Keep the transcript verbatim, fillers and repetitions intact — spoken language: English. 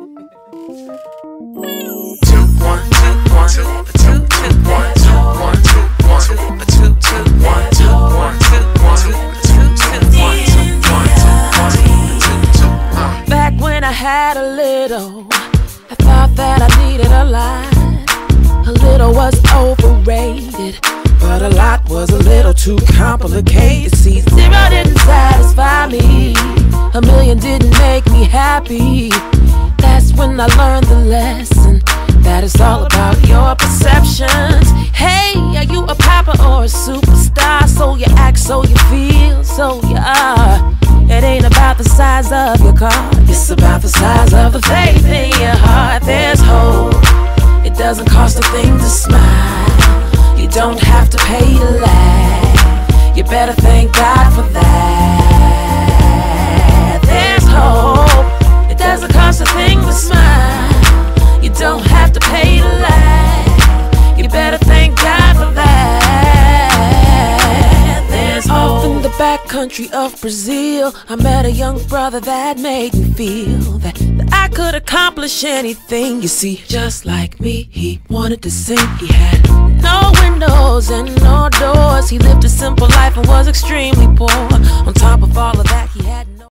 Two, one, two, one, two, two, two, one, two, one, two, one, two, two, two, one, two, one, two, one, two, two, two, one, two, one, two, two, one. Back when I had a little, I thought that I needed a lot. A little was overrated, but a lot was a little too complicated. See, zero didn't satisfy me, a million didn't make me happy. That's when I learned the lesson, that it's all about your perceptions. Hey, are you a popper or a superstar? So you act, so you feel, so you are. It ain't about the size of your car, it's about the size of the faith in your heart. There's hope, it doesn't cost a thing to smile. You don't have to pay to laugh, you better thank God for that. There's hope, it doesn't cost a thing to smile. You don't have to pay to laugh, you better thank God for that. There's hope. Off in the back country of Brazil, I met a young brother that made me feel that, that I could accomplish anything. You see, just like me, he wanted to sing. He had no windows and no doors. He lived a simple life and was extremely poor. On top of all of that, he had no